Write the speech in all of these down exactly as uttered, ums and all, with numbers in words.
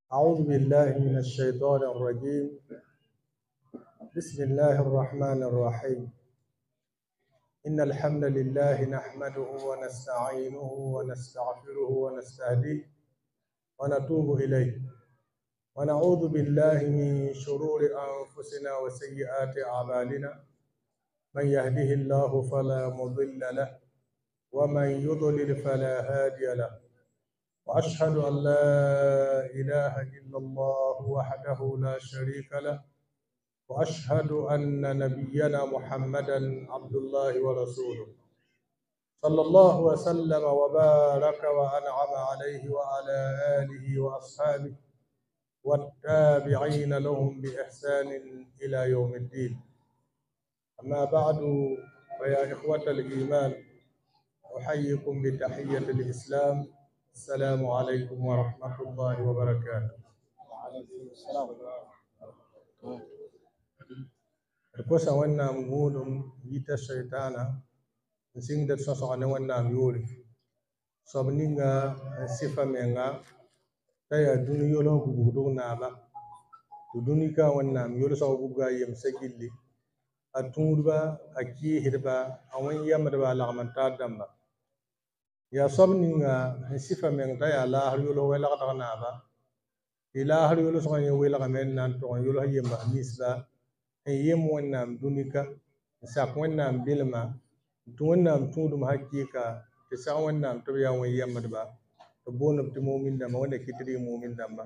أعوذ بالله من الشيطان الرجيم. بسم الله الرحمن الرحيم. إن الحمد لله نحمده ونستعينه ونستغفره ونستهديه ونتوب إليه ونعوذ بالله من شرور أنفسنا وسيئات أعمالنا. من يهده الله فلا مضل له ومن يضلل فلا هادي له، وأشهد أن لا إله إلا الله وحده لا شريك له، وأشهد أن نبينا محمدا عبد الله ورسوله صلى الله وسلم وبارك وأنعم عليه وعلى آله وأصحابه والتابعين لهم بإحسان إلى يوم الدين. أما بعد، فيا إخوة الإيمان أحييكم بتحية الإسلام. السلام عليكم ورحمة الله وبركاته. وعليكم السلام. Kosa wannan gudun yita shaitana sing da soso ne wannan yuri sobninga sifa menga taya duni yolo gugudu na ba to duni ka wannan yolo so guga yem sagilli aturba aki hirba awan yamda ba lagmanta damba ya sobninga sifa menga taya la har yolo wala ka na ba ila har yolo so ne wala ka men nan to yolo yemba nisba yem wannan dunika sak wannan bilma to wannan tudum hakika ta sa wannan to ya wani yamma ba to bonum to mu'min da ma wanda kitri mu'min da ba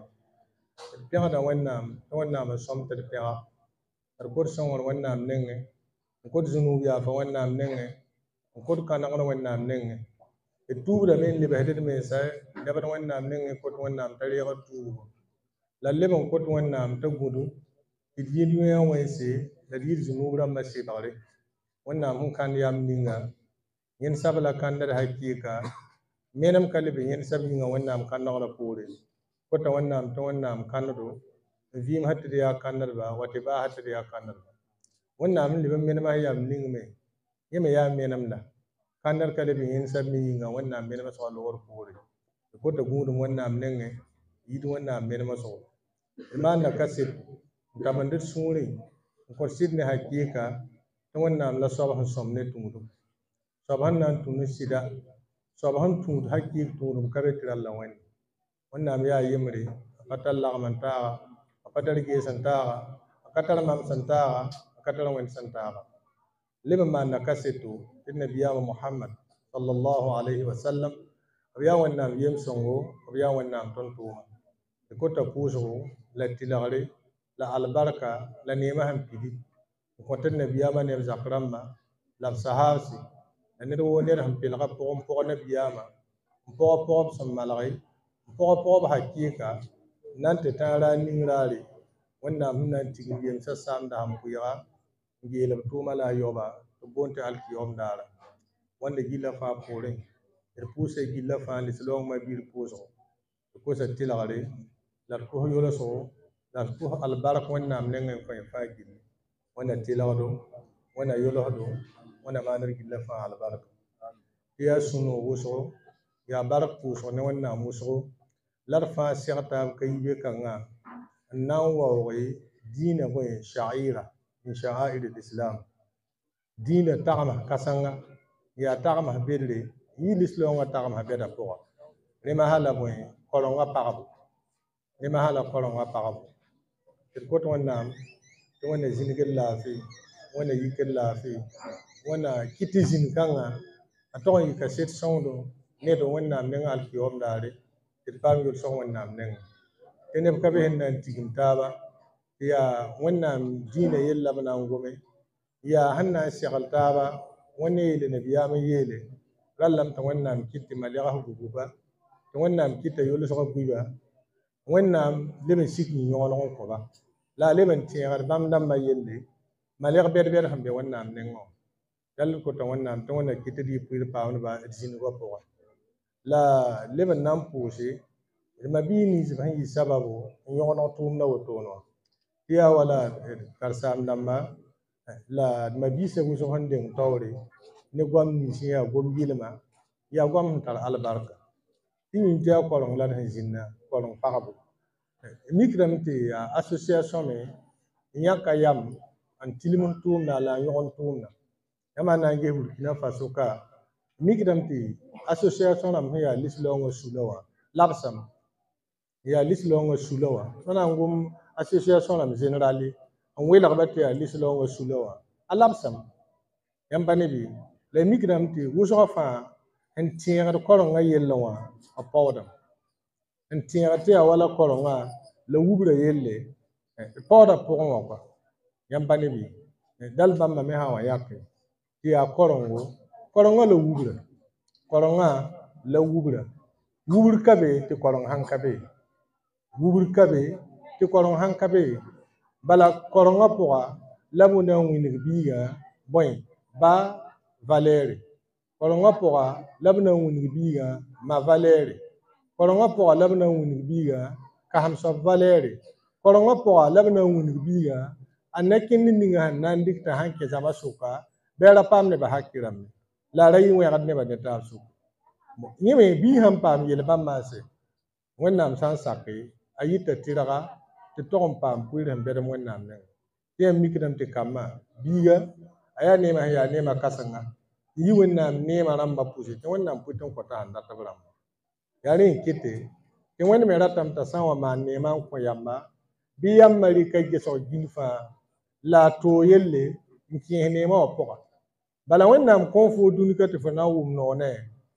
ta da wannan to wannan ma somta da ta har ko son wannan nenge ko zunu ya fa wannan nenge ko kana wannan nenge e tu da men liba hedde men sai da ba wannan nenge ko wannan tare ya tu lalle ban ko wannan ta gudu idin ya wani sai da dir zunu ran ma sai bare wannan mun kan yam ninga yen sabla kan da hakika menam kalibi yen sabinga wannan kan na pore ko ta wannan to wannan kan do vim hatta ya kan ba wati ba hatta ya kan ba wannan mun liban menam yam ning me yema ya menam da kan dar kalibi yen sabinga wannan menam so lor pore ko ta gudun wannan nenge yidu wannan menam so iman da kasit tabandir suri ko sidne hakika to wannan la sabahan somne tumudu sabahan nan tunu sida sabahan tunu hakik tunu kare tiralla wani wannan ya yimri fatal lagmanta fatal ge santa fatal mam santa fatal wen santa liba ma nakasitu innabiya muhammad sallallahu alaihi wasallam ya wannan yim songo ya wannan tontu ko ta puso la tilare la albarka la nema ham pidi ko tan nabiya ma ne zakramma la sahabsi ne do ne ham pil ga ko ko nabiya ma ko ko sam malai ko ko ba hakika nan ta tara ningrare wannan mun nan tigiyem sassam da ham kuya ngela to mala yoba to bonte alkiyom dara wanda gila fa pore er puse gila fa lislong ma bir puso ko sa tilare la ko yolo so la ko albarak wannan nan ko fa gili wannan tilado wannan yolo do wannan manar gila fa albarak ya suno wuso ya barak puso ne wannan muso larfa sirta kai be kanga nan wawi dina ko sha'ira min sha'air al-islam dina tagma kasanga ya tagma bedre yi lislong wa tagma beda ko ne mahala boy kolonga pagabu ne mahala kolonga pagabu ko to wannan to wannan zinigel lafi wannan yikel lafi wannan kitizin kanga ato yi kaset sondo ne do wannan men alkiyom dare tirpam yul son wannan men ene ka be nan tigim taba ya wannan dina yella bana ngome ya hanna shagal taba wanne yele nabiya mai yele lallam ta wannan kitti maliga guguba to wannan kitta yulu so guba wannan leben sikni nyolon ko ba la leben tiar bam dam ma yelle maliga ber ber hambe wannan nengo dal ko to wannan to wannan kitti di puir pawn ba edin go ko la leben nam pousse ma bini zban yi sababu nyolon tum na wotono ya wala karsam namma la mabisa go so hande tawre ne gwam ni siya gom yilma ya gwam tar albarka tin ja kolon la han jinna kolon pagabu mikram ti association me nyaka yam an tilimun tum na la yon tum na yama na nge Burkina Faso ka mikram ti association am ya lislongo sulawa labsam ya lislongo sulawa sana ngum association am generally an wela rabati ya lislongo sulawa alabsam yamba ne bi le mikram ti wuso fa en tiere koronga yellawa a powdam en tiere ti wala koronga le wubre yelle powda pokon wa yamba ne bi dal bamba me hawa yakke ti a korongo koronga le wubre koronga le wubre wubur kabe ti korong hankabe wubur kabe ti korong hankabe bala koronga poa labuna winig biga boy ba valeri koronga poa labuna winig biga ma valeri koronga poa labuna winig biga ka hamsa valeri koronga poa labuna winig biga anakin ninga nandik ta hanke zama suka bela pamne ba hakiram la rayi we gadne ba deta su nyime bi ham pam yele bamase wonnam san sakke ayita tiraga ti tom pam puiram bedam wonnam ne tem mikram ti kama biga aya ne ma ya ne ma kasanga yi wonnam ne ma ramba pusi ti wonnam puton ko ta anda tabram yare kite ti wonni me ratam ta sanwa ma ne man ko yamba bi yam mari kayge so ginfa la to yelle nki ne ma opoka bala wonnam konfo dunika ti fana wum no ne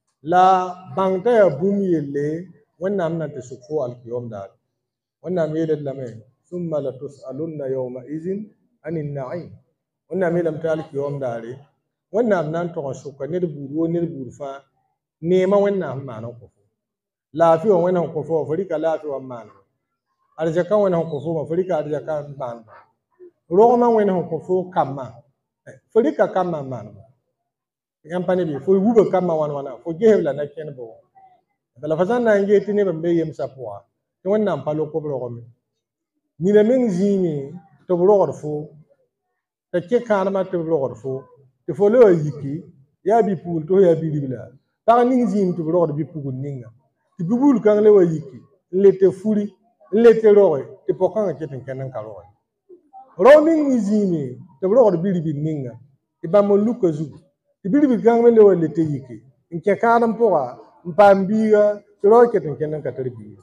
la bangta ya bum yelle wonnam na te sukho alkiyom dal wonnam yele lame thumma la tusalunna yawma idhin anin na'im wonnam yele mta alkiyom dal wonnam nan to sukka ne buru ne buru fa ne ma wonnam ma no ko la fi wonnam ko fo farika la fi wonnam arjaka wonnam ko fo farika arjaka ban roma wonnam ko fo kamma farika kamma man yampani bi fo wuba kamma wan wana fo gehla na ken bo bala fasan na nge tini bambe yem sapwa to wonnam palo ko bro mi ni le men zimi to bro fo te ke kanama to bro fo te fo le yiki ya bi pul to ya bi libla ta ni zimi to bro bi pul ninga ti bubul kan le wa yiki le te furi le te roy te pokan ke ten kenan ka roy ro ni zimi to bro bi libi ninga ti ba mo luko zu ti bi libi kan le wa le te yiki nke kanam poa mpambiga roke ten kenan ka tarbi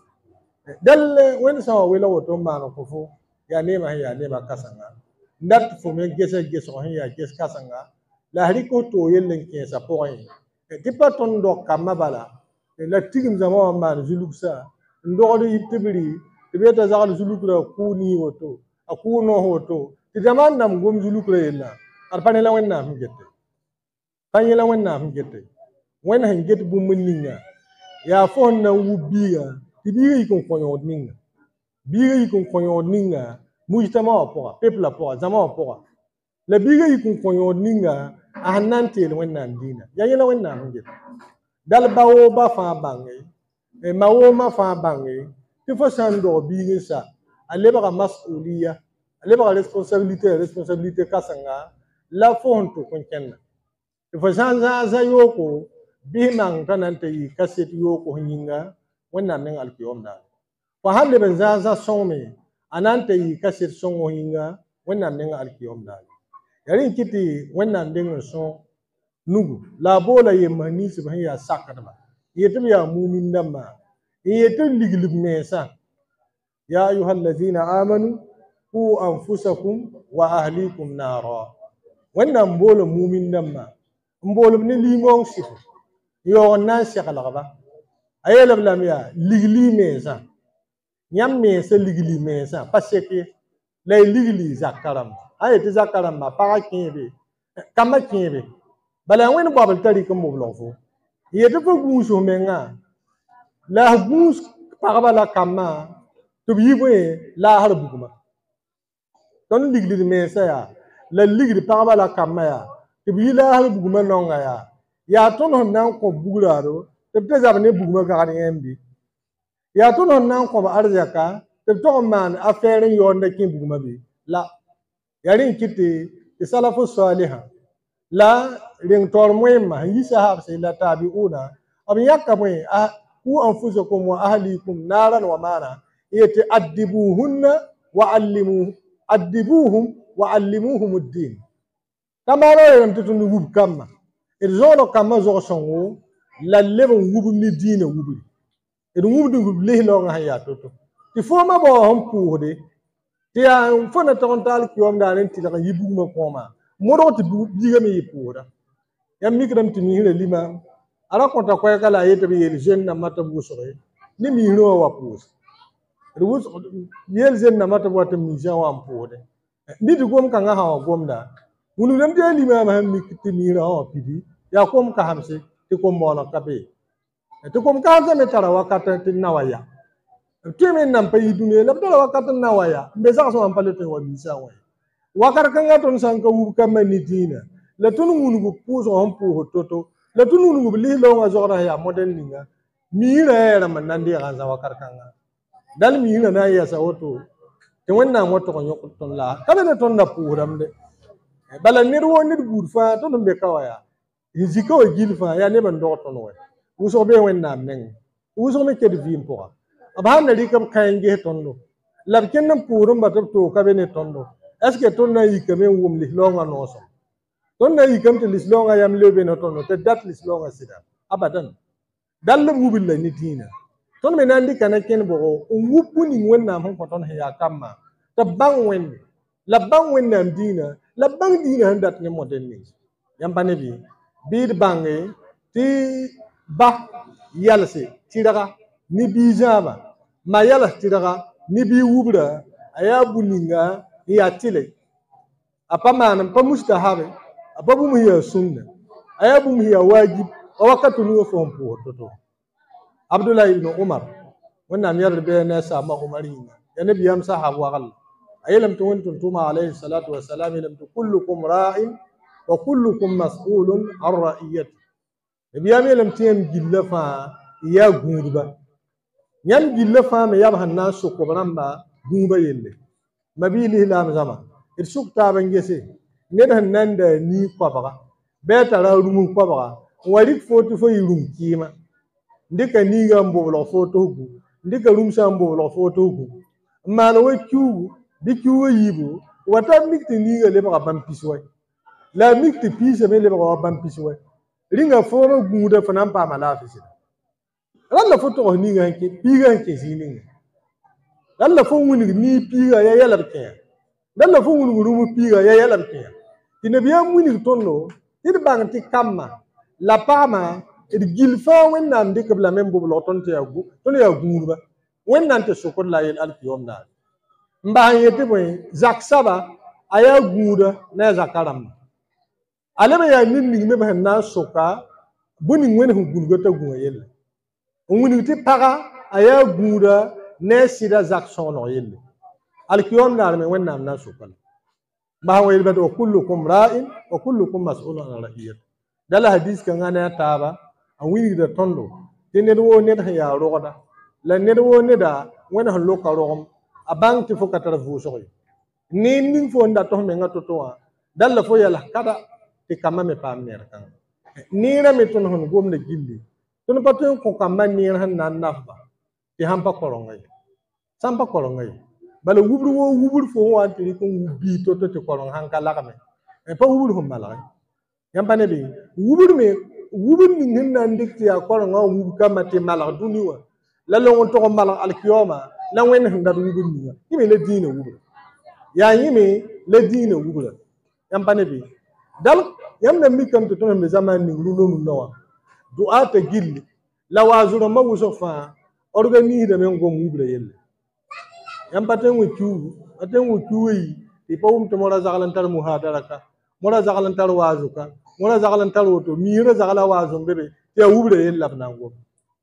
dalle wen sawa wela woto mano ko fo ya nema ya nema kasanga ndat fo me gese gese ho ya gese kasanga la hari ko to yellen ke sa point ti paton do kamma bala la tigim zama man zuluksa ndo do yitibiri ti beta zal zulukra ku ni woto aku no hoto ti zaman nam gom zulukra yella arpane la wenna mi gette panye la wenna mi gette when han get bu munninga ya fon na wubiga ti biga yikon konyo ninga biga yikon konyo ninga mujtama opoa people opoa zama opoa la biga yikon konyo ninga ahanante le wannan dina ya yela wannan ngi dal bawo ba fa bangi e mawo ma fa bangi ti fo sando biga sa ale ba masuliya ale ba responsabilité responsabilité kasanga la fon to kon kenna ti fo sanza za yoko bimang tanante yi kaseti yoko hinga wonnam nen alkiyom da fa hande ben zaza somme anante yi kaseti songo hinga wonnam nen alkiyom da yarin kiti wonnam den so nugu la bola yemani subhan ya sakadba yetum ya mumin damma yetum liglib mesa ya ayyuhallazina amanu qu anfusakum wa ahlikum nara wonnam bola mumin damma mbolum ni limong sifu yo na shakala ba ayela blamia ligli mesa nyam mesa ligli mesa paseke lay ligli zakaram ayeti zakaram ma para kebe kama kebe bala wen babal tari ko moblofo yeto ko guso menga la gus para bala kama to biwe la har buguma don ligli mesa ya la ligli para bala kama ya to bi la har buguma nonga ya ya tono nan ko bugularo te pesa ne buguma ka ni embi ya tono nan ko arzaka te to man affaire yonde kin buguma bi la yarin kiti salafu salihah la ring tor moyma yi sahab sai la tabiuna ab yakka moy ku anfusukum wa ahlikum naran wa mana yati addibuhunna wa allimu addibuhum wa allimuhum ad-din kama la yam tutun wub kamma il zono kama zo songo la leben wub ni diina wubri e wub du lehi lo nga ya toto ti fo ma bo hom puude ti ya fo na ton tal ki om da len ti la yibu ma ko ma modo ti biga mi puuda yam mikram ti mi hire lima ala ko ta ko kala yete bi yel jeune na mata bu sore ni mi hiro wa puus ruus yel jeune na mata bo tam mi jan wa puude ni di gom ka nga ha gom da munu dem de lima ma mi ti mi hiro pidi ya kom ka hamse ti kom mo na kabe ti kom ka hamse me tara wakata ti nawaya temen nam pay dume la dala wakata nawaya mbe sa so am pale to wa bisa wa wakar ka ngaton san ka wu ka mani dina la tunu munu bu puso hom pu toto la tunu munu li lo nga zora ya model ninga mi ra era man nandi ga za wakar ka nga dal mi na ya sa woto te wonna moto ko nyoko ton la kala ne ton na pu ramde bala nir wo nir bur fa to be kawaya hizika o gil fa ya ne ban do ton wa uso be wenna men uso me ke de vim po abham na dikam kayenge tondo lab kennam purum batab to kabe ne tondo est ce que ton na yikame wum li longa no so ton na yikam te lislonga yam lebe no tondo te dat lislonga sida abadan dal wubil la ni dina ton me nandi kana ken bo wubu ni wenna hon ko ton ya kamma ta bang wen la bang wen nam dina la bang dina handat ne model ni yam bane bi bid bange ti ba yalse ti daga ni bijama ma yala ti daga ni bi wubra aya buninga ya tile apa manam pa mustahabe apa bu hiya sunna aya bu hiya wajib wakatu ni fo mpo toto abdullah ibn umar wannan yar be na sama umarina ya nabi yam sahabu gal ayilam to wontum tuma alayhi salatu wassalam lam kullukum ra'in wa kullukum mas'ulun an ra'iyati nabi yam lam tiyam gillafa ya gurba yan gillafa me yab hanna su ko bramba gumba yelle mabili lam zama ir sukta bangese ne dan nan da ni kwabaga beta ra rumu kwabaga wari foto fo yirum kima ndika ni gambo lo foto gu ndika rum sambo lo foto gu mala we ku bi ku yibu wata mikti ni ga le ba bam piswai la mikti pise me le ba bam piswai ringa foro gu da fanan pa mala fisi ralla foto ni ga ke piga ke sini ralla fo wuni ni piga ya yala ke ralla fo wuni rumu piga ya yala ke tinabiya wuni tonno ir bang ti kamma la pama ir gilfa wennam de kabla membo lo ton te yagu ton ya gurba wennan te sokol la yel alfiyom na mba yete boy zak saba aya gura na zakaram aleba ya nin ni me ban na soka boni wen hu gurgota gu yel woni ti paga aya gura ne sida zak sono yel alfiyom na me wennam na sokol ba wa yel bado kullukum ra'in wa kullukum mas'ulun an ra'iyati dala hadis kan ana taba a wini da tondo tene do ne da ya roda la ne do ne da wona hon loka rom a bank fo katara fu so ni nin fo nda to me ngato to dala fo yala kada ti kama me pam ne kan ni na me ton hon gom na gilli ton pato ko kama ni han nan nafba ti hampa korongai sampa korongai bala wubru wo wubru fo wa ti ko bi to to ti korong han kala kame e pa wubru ho mala yampane bi wubur me wubur ni hinna ndikti ya ko nga wub kamati mala duniwa la lo to mala alkiyoma la wen handa wubur ni yime le dina wubur ya yime le dina wubur yampane bi dal yamna mi kam to to me zaman ni lu no no du'a ta gilli la wazuro ma wusofa organise de men gom wubur yelle yampate wu ku aten wu ku yi ti pawum to mora zagalantar muhadaraka mora zagalantar wazuka mora zagalantar woto mira zagala wazo bebe ya wubre yella nango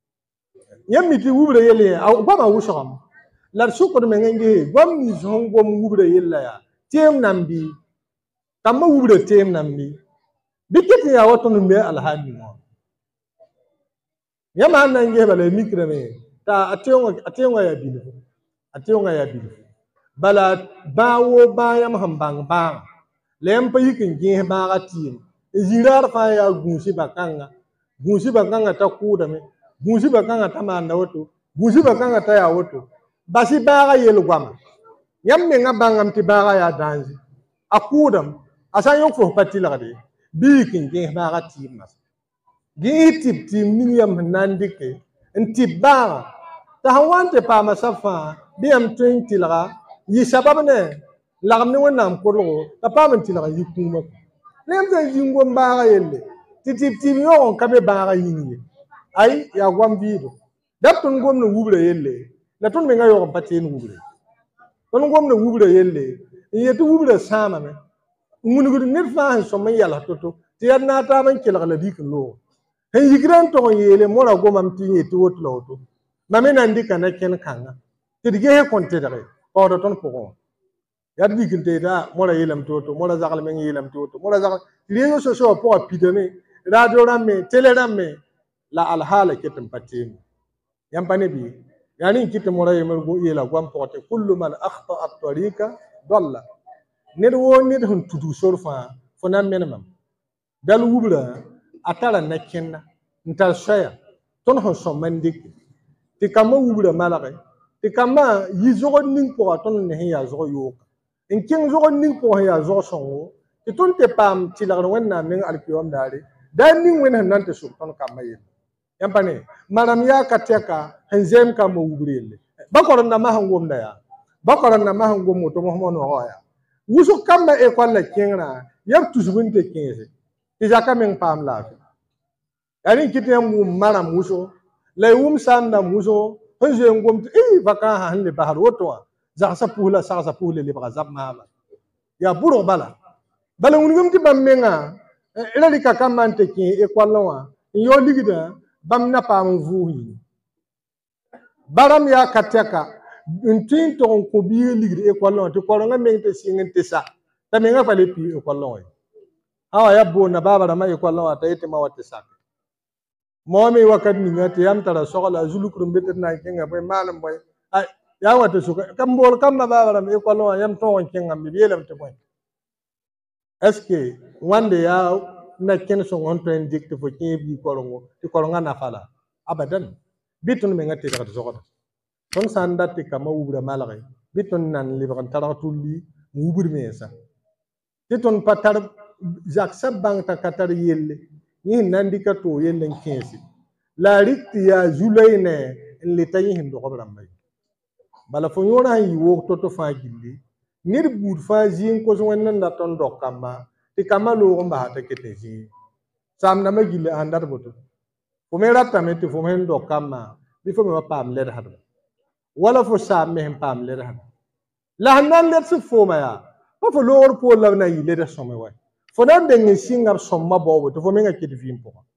yammi ti wubre yelle aw bama wusham la sukor me ngenge gom ni zon gom wubre yella ya tem nambi tamma wubre tem nambi bikiti ya woto no me alhadi mo yama nange bale mikreme ta atengo atengo ya bilu atengo ya bilu bala bawo bayam hambang bang lempa yikin ge baga tim zirar fa ya gusi bakanga gusi bakanga ta kuda me gusi bakanga ta manda woto gusi bakanga ta ya woto basi baga yel gwama yam me nga bangam ti baga ya danzi akudam asan yok fo patila de bi kin ge baga ti mas gi tip tim ni yam nandike en tip baga ta hawante pa masafa bi am twenty la yi sabab ne lagam ni wonam ko lo ta pa man ti la yi kuma nem ta jingo baga yelle ti tip tim yo on kabe baga yini ay ya gwam bido daptun gom no wubre yelle la ton me nga yo patin wubre ton gom no wubre yelle yetu wubre sama me ngunugo nit fa so man yalla toto ti na ta man kila la dik lo he yigran to yele mo la gomam ti yetu wot lo to mame nan dika na ken kanga ti dige he konte dare ko do ton ko ya dikin te da mo la yelam toto mo la zakal men yelam toto mo la zakal réseaux sociaux po pidene radio ramme télé ramme la al hala ketem patin yampane bi yani kitte mo ray mer go yela gwam pote kullu man akhta at-tariqa dalla ned wo ned hun tutu sorfa fona menam dal wubra atala nakenna ntal soya ton hon so mandik ti kama wubra malare ti kama yizogo ning po ton ne ya zo yo en king zo ning po ya zo songo ti ton te pam ti la wenna men alkiyom dare dan ning wen nan te sur ton kama yen yampane maram ya kateka henzem kama wubrele bakoron na mahangom da ya bakoron na mahangom to mo mo no hoya wuso kama e kwalla kengra yab tuzubunte kenze ti jaka men pam la yani kitem maram wuso lay wum sanda wuso hanje ngom e vaka hanle bahar woto za sa pula sa sa pula le bazab mama ya buro bala bala ngum ti bammenga ela li kakamante kin e kwalla yo ligida bam na pam vuhi baram ya kateka untin to ko bi ligri e kwalla to ko nga mengte singente sa ta menga fale pi e kwalla awa ya bo na baba ma e kwalla ta yete ma wate sak momi wakat ni ngati yam tara soxla zulukrum betet na kenga boy malam boy ay ya wate suka kam bol kam na baba e kwalla yam to kenga mi yelam te boy est ce que wande ya na ken so on to inject fo ke bi korongo ti koronga na fala abadan bitun me ngati da zogoda ton sanda ti kama wubra malare bitun nan libran taratuli wubur me sa bitun patar jak sabang ta katar yelle ni nandika to yellen kensi la rikti ya julaine li tayi hindo ko ramay bala fo yona yi wo to to fa gilli nir bur fa jin ko so wannan da ton dokamba ti kama lo mba ta kete ji sam na ma gilli andar boto fo me ratta me ti fo men dokamba bi fo me pam le hadu wala fo sam me pam le hadu la hanan le su fo ma ya fo fo lor po la na yi le de so me wa fo na de ngi singam so ma bo to fo me ngaki di fim po